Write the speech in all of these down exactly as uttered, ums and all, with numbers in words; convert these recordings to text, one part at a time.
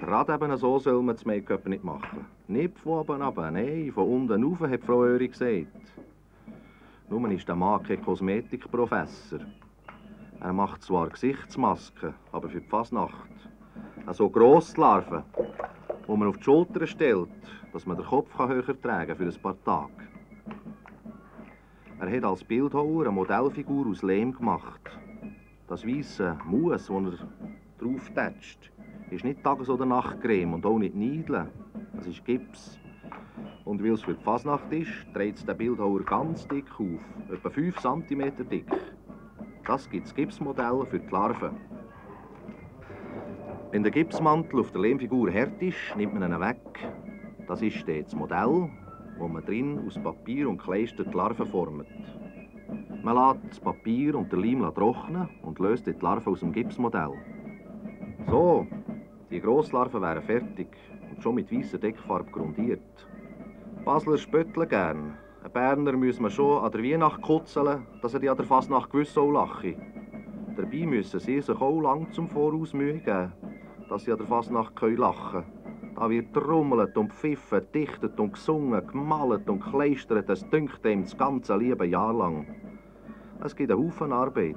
gerade eben so soll man das Make-up nicht machen. Nicht von oben runter, nein, von unten rauf, hat Frau Öri gesagt. Nun ist der Mann kein Kosmetikprofessor. Er macht zwar Gesichtsmasken, aber für die Fasnacht. So grosse Larven, die man auf die Schulter stellt, dass man den Kopf höher tragen kann für ein paar Tage. Er hat als Bildhauer eine Modellfigur aus Lehm gemacht. Das weisse Mus, das er drauf tätscht, ist nicht Tages- oder Nachtcreme und auch nicht Niedeln. Das ist Gips. Und weil es für die Fasnacht ist, dreht es den Bildhauer ganz dick auf, etwa fünf Zentimeter dick. Das gibt das Gipsmodell für die Larven. Wenn der Gipsmantel auf der Lehmfigur hart ist, nimmt man ihn weg. Das ist das Modell, wo man drin aus Papier und Kleister die Larven formt. Man lässt das Papier und den Leim trocknen und löst die Larven aus dem Gipsmodell. So, die Grosslarven wären fertig und schon mit weißer Deckfarbe grundiert. Basler spötteln gern. Ein Berner muss man schon an der Weihnacht kutzeln, dass er die an der Fasnacht gewiss auch lache. Dabei müssen sie sich auch lang zum Voraus Mühe geben, dass sie an der Fasnacht lachen können. Da wird trommelt und pfiffen, dichtet und gesungen, gemalt und kleistert, es dünkt ihm das ganze liebe Jahr lang. Es gibt einen Haufen Arbeit.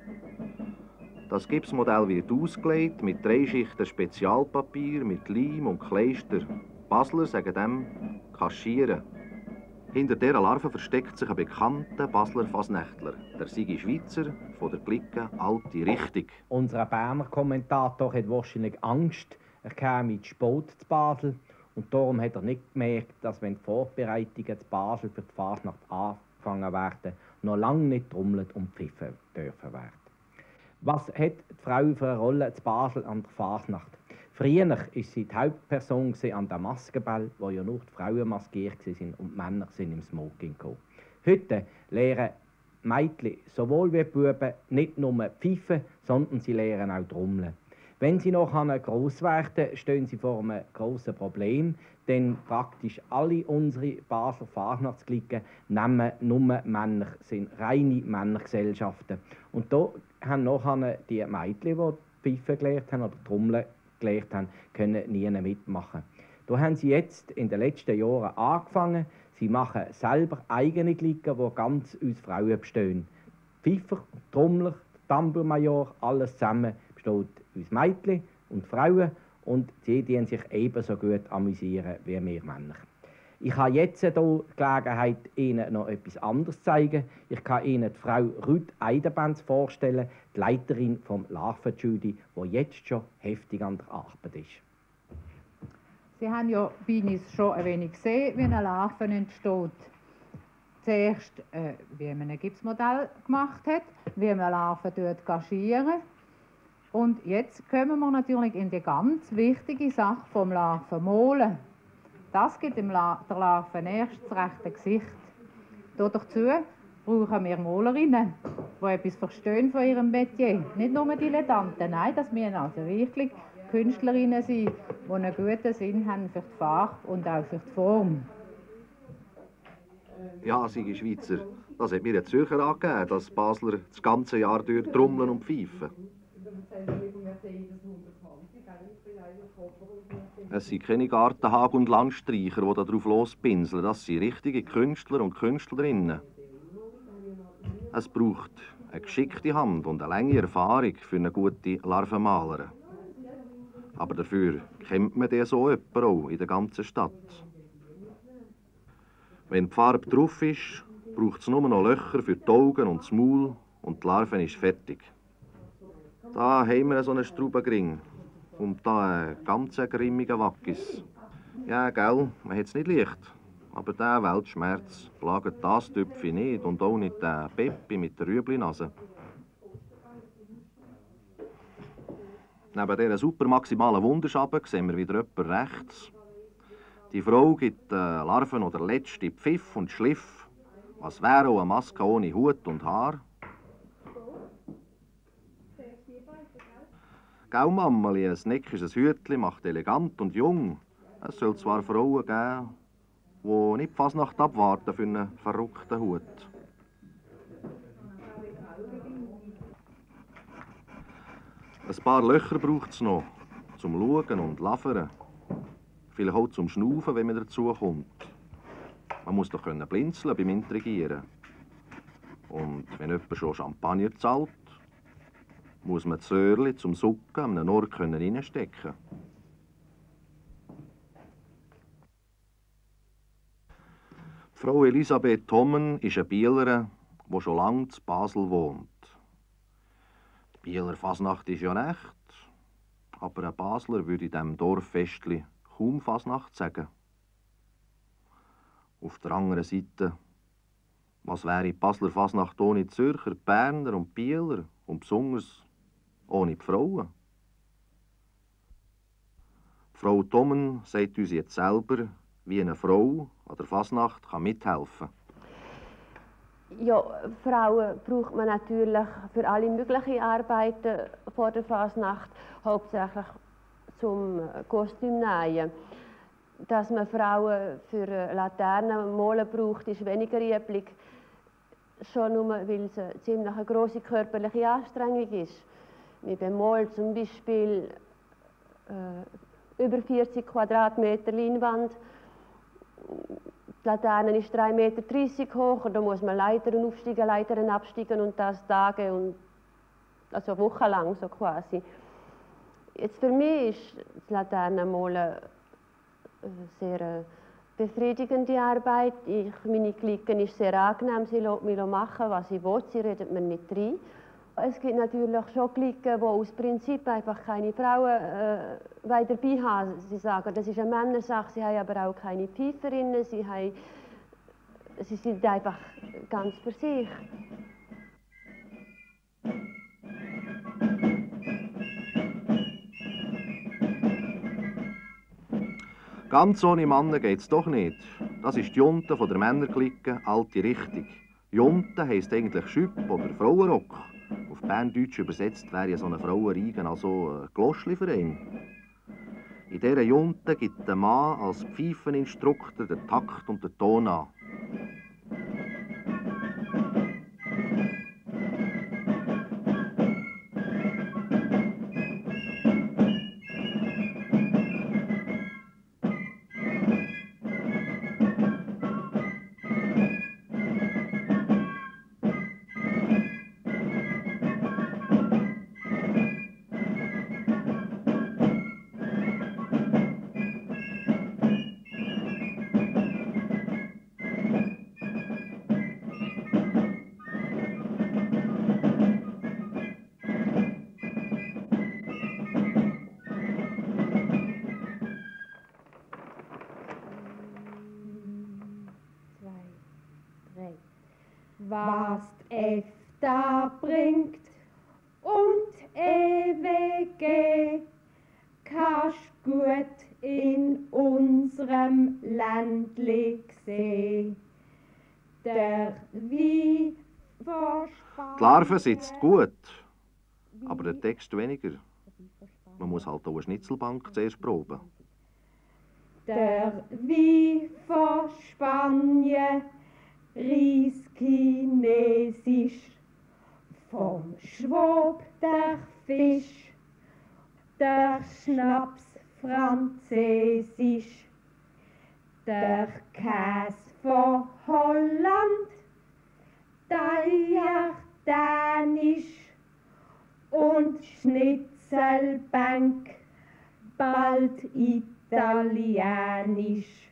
Das Gipsmodell wird ausgelegt mit drei Schichten Spezialpapier, mit Leim und Kleister. Basler sagen dem Kaschieren. Hinter dieser Larve versteckt sich ein bekannter Basler Fasnächtler, der Sigi Schweizer von der Clique Alte Richtung. Unser Berner Kommentator hat wahrscheinlich Angst, er käme ins Boot zu Basel. Und darum hat er nicht gemerkt, dass wenn die Vorbereitungen zu Basel für die Fasnacht angefangen werden, noch lange nicht trommelt und pfiffen dürfen werden. Was hat die Frau für eine Rolle zu Basel an der Fasnacht? Früher war sie die Hauptperson an der Maskenball, wo ja nur die Frauen maskiert waren und die Männer sind im Smoking gekommen. Heute lernen Mädchen sowohl wie Buben nicht nur pfeifen, sondern sie lernen auch trommeln. Wenn sie noch gross werden, stehen sie vor einem grossen Problem, denn praktisch alle unsere Basler Fasnachtsklicken nehmen nur Männer, sind reine Männergesellschaften. Und da haben nachher die Mädchen, die pfeifen gelernt haben oder trommeln gelernt haben, können nie mitmachen. Da haben sie jetzt in den letzten Jahren angefangen. Sie machen selber eigene Klicken, die ganz aus Frauen bestehen. Pfeifer, Trommler, Tambourmajor, alles zusammen besteht aus Mädchen und Frauen und die dienen sich ebenso gut amüsieren wie wir Männer. Ich habe jetzt hier die Gelegenheit, Ihnen noch etwas anderes zu zeigen. Ich kann Ihnen die Frau Ruth Eidenbenz vorstellen, die Leiterin vom Larvenjudy, die jetzt schon heftig an der Arbeit ist. Sie haben ja bei uns schon ein wenig gesehen, wie eine Larve entsteht. Zuerst, äh, wie man ein Gipsmodell gemacht hat, wie man Larven kaschieren. Und jetzt kommen wir natürlich in die ganz wichtige Sache vom Larvenmolen. Das gibt dem La der Larve erst das rechte Gesicht. Dazu brauchen wir Molerinnen, die etwas verstehen von ihrem Metier. Nicht nur Dilettanten, nein, das müssen also wirklich Künstlerinnen sein, die einen guten Sinn haben für die Farbe und auch für die Form. Ja, Sigi Schweizer, das hat mir ein Zürcher angegeben, dass Basler das ganze Jahr durch trommeln und pfeifen. Es sind keine Gartenhag- und Landstreicher, die darauf lospinseln. Das sind richtige Künstler und Künstlerinnen. Es braucht eine geschickte Hand und eine lange Erfahrung für eine gute Larvenmalerin. Aber dafür kennt man den so jemanden auch in der ganzen Stadt. Wenn die Farbe drauf ist, braucht es nur noch Löcher für die Augen und das Maul und die Larve ist fertig. Da haben wir so einen Straubengring und da einen ganz grimmigen Wackis. Ja, gell, man hat es nicht leicht. Aber der Weltschmerz plagt das Tüpfi nicht und auch nicht den Peppi mit der Rüebli-Nase. Neben dieser super maximalen Wunderschabe sehen wir wieder jemanden rechts. Die Frau gibt den Larven noch den letzten Pfiff und Schliff. Was wäre auch eine Maske ohne Hut und Haar? Gell, Mameli, ein neckisches Hütchen macht elegant und jung. Es soll zwar Frauen geben, die nicht fast Fasnacht abwarten für einen verrückten Hut. Ein paar Löcher braucht es noch, zum Schauen und Lavern. Vielleicht auch zum Schnaufen, wenn man dazu kommt. Man muss doch können blinzeln beim Intrigieren. Und wenn jemand schon Champagner zahlt, muss man das Röhrchen zum Sucken an einem Ort reinstecken können. Frau Elisabeth Thommen ist eine Bielerin, die schon lange in Basel wohnt. Die Bieler Fasnacht ist ja nicht, aber ein Basler würde in diesem Dorffestli kaum Fasnacht sagen. Auf der anderen Seite, was wäre die Basler Fasnacht ohne die Zürcher, Berner und Bieler und besonders ohne die Frauen? Frau Thommen sagt uns jetzt selber, wie eine Frau an der Fasnacht kann mithelfen kann. Ja, Frauen braucht man natürlich für alle möglichen Arbeiten vor der Fasnacht, hauptsächlich zum Kostüm nähen. Dass man Frauen für Laternen malen braucht, ist weniger üblich. Schon nur, weil es eine ziemlich eine grosse körperliche Anstrengung ist. Wir bemalen zum Beispiel äh, über vierzig Quadratmeter Leinwand. Die Laterne ist drei Meter dreißig hoch und da muss man Leitern aufsteigen, Leitern absteigen und das Tage und also wochenlang so quasi. Jetzt für mich ist das Laternenmalen eine sehr befriedigende Arbeit. Ich, meine Clique ist sehr angenehm, sie lässt mich machen, was ich will, sie redet mir nicht rein. Es gibt natürlich schon Cliquen, die aus Prinzip einfach keine Frauen äh, dabei haben. Sie sagen, das ist eine Männersache, sie haben aber auch keine Pfeiferinnen, sie, haben, sie sind einfach ganz für sich. Ganz ohne Männer geht's doch nicht. Das ist die Junte von der Männerklicke, alte Richtung. Junte heisst eigentlich Schüpp oder Frauenrock. Auf Berndeutsch übersetzt wäre ja so eine Frauenreigen also ein Gloschliverein. In dieser Junte gibt der Mann als Pfeifeninstruktor den Takt und den Ton an. Was Efta bringt und ewige, kannst gut in unserem Ländli sehen. Der Wein verspannt. Die Larve sitzt gut, aber der Text weniger. Man muss halt auch eine Schnitzelbank zuerst proben. Der Wein von Spanien, Reis chinesisch, vom Schwab der Fisch, der Schnaps französisch, der Käse von Holland, der dänisch und Schnitzelbank, bald italienisch.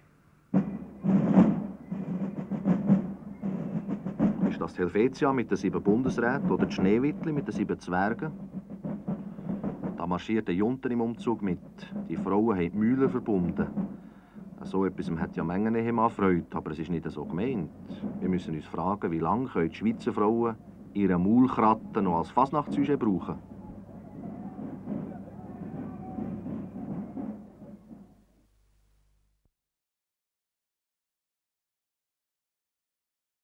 Ist das die Helvetia mit den sieben Bundesräten oder die Schneewittli mit den sieben Zwergen? Da marschiert der Junten im Umzug mit. Die Frauen haben die Mühlen verbunden. So etwas hat ja Mengen Ehemann Freude, aber es ist nicht so gemeint. Wir müssen uns fragen, wie lange können die Schweizer Frauen ihre Maulkratten noch als Fasnachtssüjet brauchen?